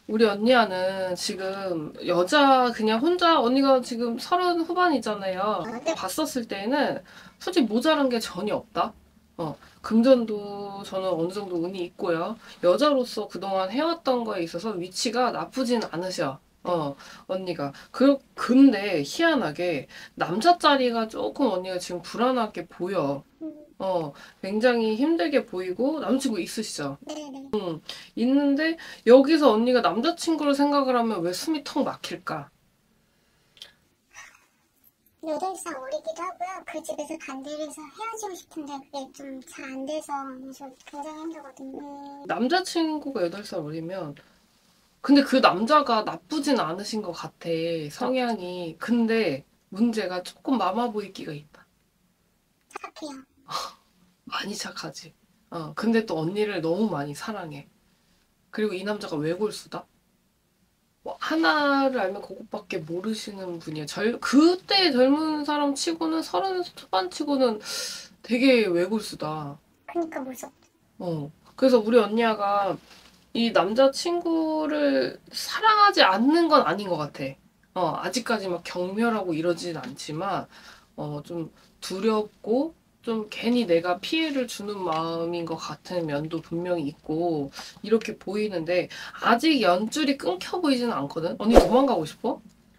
우리 언니야는 지금 여자 그냥 혼자 언니가 지금 30 후반이잖아요. 네. 봤었을 때는 솔직히 모자란 게 전혀 없다. 금전도 저는 어느 정도 운이 있고요. 여자로서 그동안 해왔던 거에 있어서 위치가 나쁘진 않으셔. 언니가. 근데 희한하게 남자 자리가 조금 언니가 지금 불안하게 보여. 굉장히 힘들게 보이고 남자친구 있으시죠? 네네. 있는데 여기서 언니가 남자친구를 생각을 하면 왜 숨이 턱 막힐까? 8살 어리기도 하고요. 그 집에서 반대를 해서 헤어지고 싶은데 그게 좀 잘 안 돼서 저 굉장히 힘들거든요. 남자친구가 8살 어리면 근데 그 남자가 나쁘진 않으신 것 같아. 성향이. 근데 문제가 조금 마마보이기가 있다. 착해요. 많이 착하지. 근데 또 언니를 너무 많이 사랑해. 그리고 이 남자가 외골수다? 뭐 하나를 알면 그것밖에 모르시는 분이야. 그때 젊은 사람 치고는 30 초반 치고는 되게 외골수다. 그러니까 무섭죠. 그래서 우리 언니가 이 남자친구를 사랑하지 않는 건 아닌 것 같아. 아직까지 막 경멸하고 이러진 않지만, 좀 두렵고, 좀 괜히 내가 피해를 주는 마음인 것 같은 면도 분명히 있고, 이렇게 보이는데, 아직 연줄이 끊겨 보이지는 않거든? 언니 도망가고 싶어?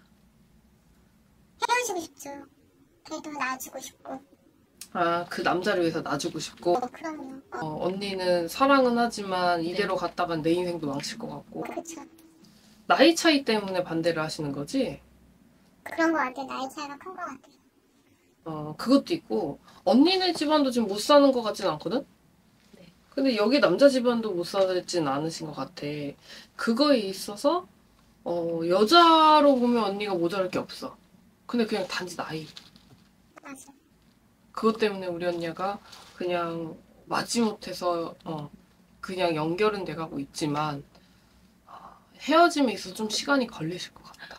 헤어지고 싶죠. 걔도 놔주고 싶고. 아, 그 남자를 위해서 놔주고 싶고, 그럼요. 언니는 사랑은 하지만 이대로 갔다간 내 인생도 망칠 것 같고, 그렇죠. 나이 차이 때문에 반대를 하시는 거지? 그런 거 같아요. 나이 차이가 큰 거 같아요. 그것도 있고, 언니네 집안도 지금 못 사는 것 같진 않거든? 근데 여기 남자 집안도 못 살진 않으신 것 같아. 그거에 있어서, 여자로 보면 언니가 모자랄 게 없어. 근데 그냥 단지 나이. 맞아. 그것 때문에 우리 언니가 그냥 마지못해서, 그냥 연결은 돼가고 있지만, 헤어짐에 있어서 좀 시간이 걸리실 것 같다.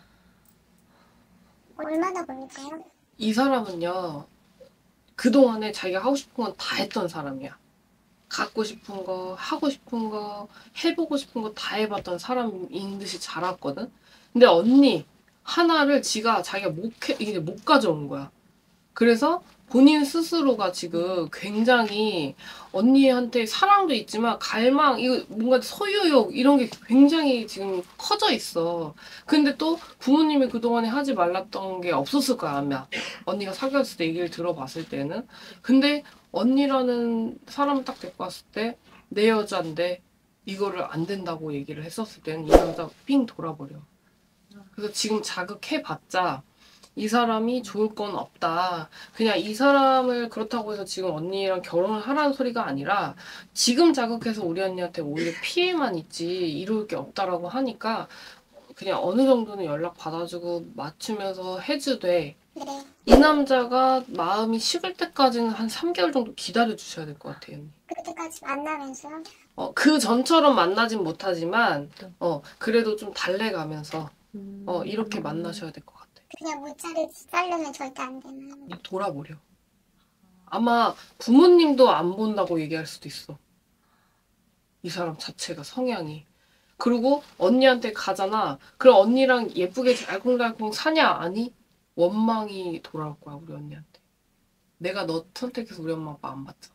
얼마나 걸릴까요? 이 사람은요, 그동안에 자기가 하고 싶은 건 다 했던 사람이야. 갖고 싶은 거, 하고 싶은 거, 해보고 싶은 거 다 해봤던 사람인 듯이 자랐거든? 근데 언니, 하나를 자기가 이게 못 가져온 거야. 그래서 본인 스스로가 지금 굉장히 언니한테 사랑도 있지만 이거 뭔가 소유욕 이런 게 굉장히 지금 커져 있어. 근데 또 부모님이 그동안에 하지 말랐던 게 없었을 거야, 아마. 언니가 사귀었을 때 얘기를 들어봤을 때는. 근데 언니라는 사람을 딱 데리고 왔을 때 내 여잔데 이거를 안 된다고 얘기를 했었을 때는 이 남자 삥 돌아버려. 그래서 지금 자극해봤자 이 사람이 좋을 건 없다. 그냥 이 사람을 그렇다고 해서 지금 언니랑 결혼을 하라는 소리가 아니라 지금 자극해서 우리 언니한테 오히려 피해만 있지 이룰 게 없다라고 하니까 그냥 어느 정도는 연락 받아주고 맞추면서 해주되 네. 이 남자가 마음이 식을 때까지는 한 3개월 정도 기다려 주셔야 될 것 같아요, 언니. 그때까지 만나면서요. 그 전처럼 만나진 못하지만, 그래도 좀 달래가면서, 이렇게 만나셔야 될 것 같아. 그냥 문자를 자르면 절대 안 되나. 돌아버려. 아마 부모님도 안 본다고 얘기할 수도 있어. 이 사람 자체가 성향이. 그리고 언니한테 가잖아. 그럼 언니랑 예쁘게 알콩달콩 사냐? 아니? 원망이 돌아올 거야, 우리 언니한테. 내가 너 선택해서 우리 엄마 아빠 안 봤잖아.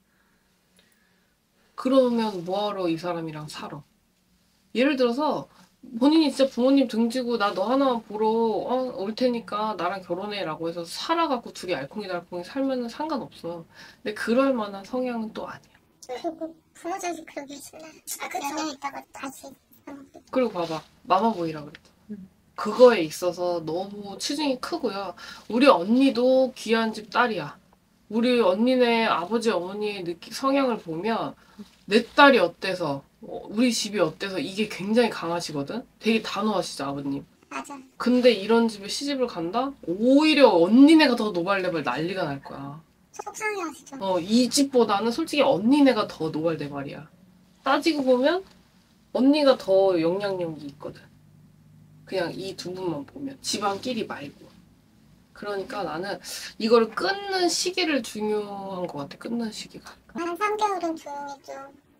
그러면 뭐하러 이 사람이랑 살아? 예를 들어서 본인이 진짜 부모님 등지고 나 너 하나만 보러 올 테니까 나랑 결혼해라고 해서 살아갖고 둘이 알콩달콩이 살면은 상관없어. 근데 그럴 만한 성향은 또 아니야. 그리고 부모 자식 그러기 싫나. 몇년 있다가 다시. 그리고 봐봐. 마마보이라 그랬죠. 그거에 있어서 너무 치중이 크고요. 우리 언니도 귀한 집 딸이야. 우리 언니네 아버지 어머니의 성향을 보면 내 딸이 어때서 우리 집이 어때서 이게 굉장히 강하시거든. 되게 단호하시죠 아버님. 맞아. 근데 이런 집에 시집을 간다? 오히려 언니네가 더 노발대발 난리가 날 거야. 속상해 하시죠. 이 집보다는 솔직히 언니네가 더 노발대발이야. 따지고 보면 언니가 더 영향력이 있거든. 그냥 이 두 분만 보면 집안끼리 말고. 그러니까 나는 이거를 끊는 시기를 중요한 것 같아. 끊는 시기가. 한 3개월은 조용히 좀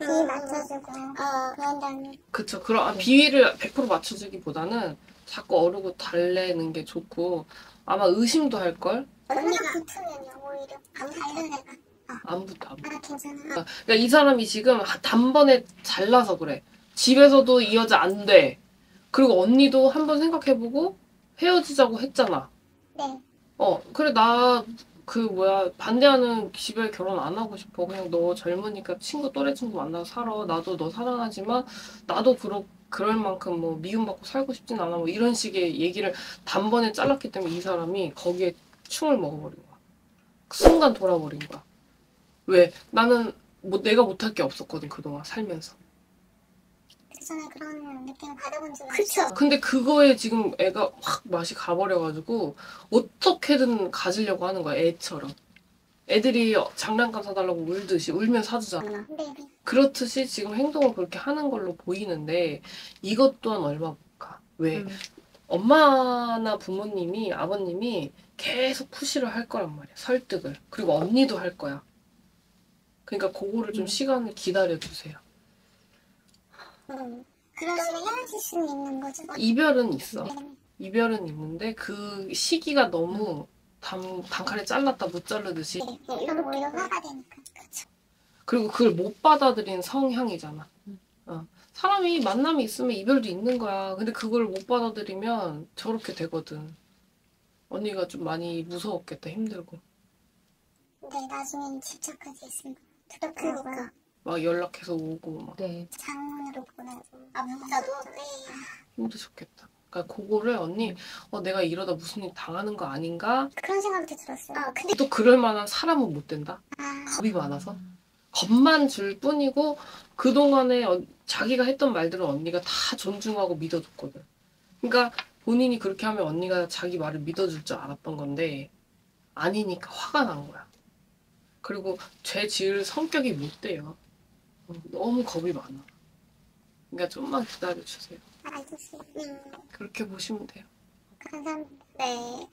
비 맞춰주고 그런 다음에 그쵸. 그럼 비위를 100% 맞춰주기보다는 자꾸 어르고 달래는 게 좋고 아마 의심도 할걸? 언니가 붙으면요 오히려 안 달는 애가 안 붙어. 안 붙어. 괜찮아. 그러니까 이 사람이 지금 단번에 잘나서 그래. 집에서도 이 여자 안 돼. 그리고 언니도 한번 생각해보고 헤어지자고 했잖아. 네. 그래, 나, 반대하는 집에 결혼 안 하고 싶어. 그냥 너 젊으니까 또래 친구 만나서 살아. 나도 너 사랑하지만, 나도 그럴 만큼 뭐 미움받고 살고 싶진 않아. 뭐 이런 식의 얘기를 단번에 잘랐기 때문에 이 사람이 거기에 충을 먹어버린 거야. 그 순간 돌아버린 거야. 왜? 나는 내가 못할 게 없었거든, 그동안 살면서. 그 전에 그런 느낌을 받아본 적이 없어. 근데 그거에 지금 애가 확 맛이 가버려가지고 어떻게든 가지려고 하는 거야, 애처럼. 애들이 장난감 사달라고 울면 사주잖아. 네. 그렇듯이 지금 행동을 그렇게 하는 걸로 보이는데 이것 또한 얼마 못 가. 왜? 엄마나 부모님이, 아버님이 계속 푸시를 할 거란 말이야. 설득을. 그리고 언니도 할 거야. 그러니까 그거를 좀 시간을 기다려주세요. 그러면 헤어질 수는 있는 거죠? 이별은 있어. 이별은 있는데 그 시기가 너무 단칼에 잘랐다 못 자르듯이. 이건 오히려 화가 되니까. 그쵸. 그리고 그걸 못 받아들인 성향이잖아. 사람이 만남이 있으면 이별도 있는 거야. 근데 그걸 못 받아들이면 저렇게 되거든. 언니가 좀 많이 무서웠겠다. 힘들고. 근데 나중엔 집착까지 있으면 그러니까 막 연락해서 오고 막 네. 장문으로 보내고 나도 힘드셨겠다. 그러니까 그거를 언니 내가 이러다 무슨 일 당하는 거 아닌가? 그런 생각도 들었어요. 근데 또 그럴 만한 사람은 못 된다. 겁이 많아서. 겁만 줄 뿐이고 그동안에 자기가 했던 말들은 언니가 다 존중하고 믿어줬거든. 그러니까 본인이 그렇게 하면 언니가 자기 말을 믿어줄 줄 알았던 건데 아니니까 화가 난 거야. 그리고 죄 지을 성격이 못 돼요. 너무 겁이 많아. 그러니까 좀만 기다려주세요. 알겠어요. 그렇게 보시면 돼요. 감사합니다. 네.